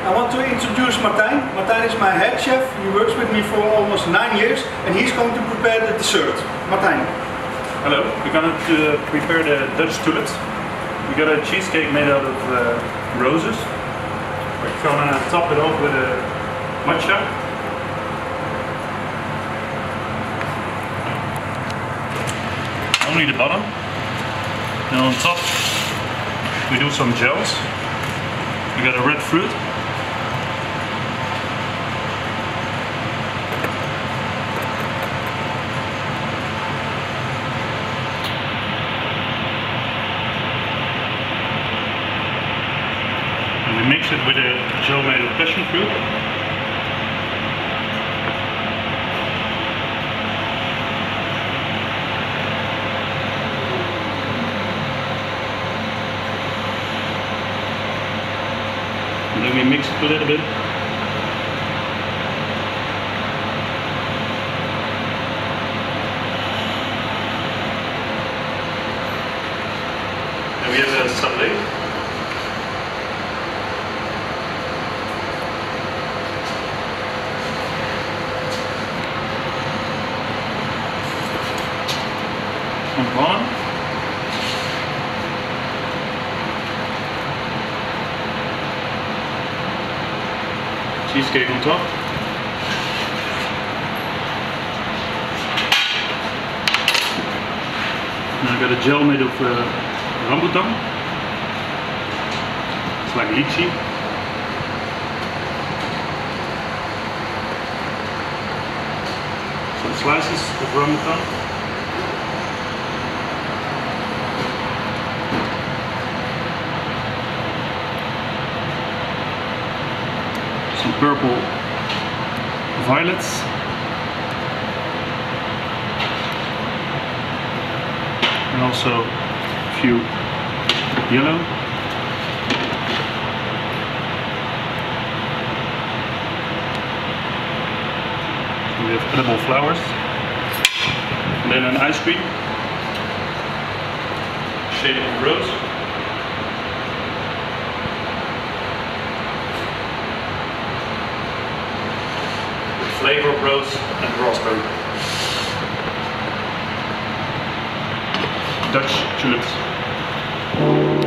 I want to introduce Martijn. Martijn is my head chef. He works with me for almost 9 years and he's going to prepare the dessert. Martijn. Hello, we're going to prepare the Dutch tulips. We got a cheesecake made out of roses. We're going to top it off with a matcha. Only the bottom. And on top we do some gels. We got a red fruit. And we mix it with a gel made of passion fruit. And then we mix it a little bit. And we have a sablé. Some bottom. Cheesecake on top. And I got a gel made of rambutan. It's like lychee. Some slices of rambutan. Some purple violets. And also a few yellow. So we have edible flowers. And then an ice cream. Shade of rose. Flavor of rose and raspberry. Dutch tulips.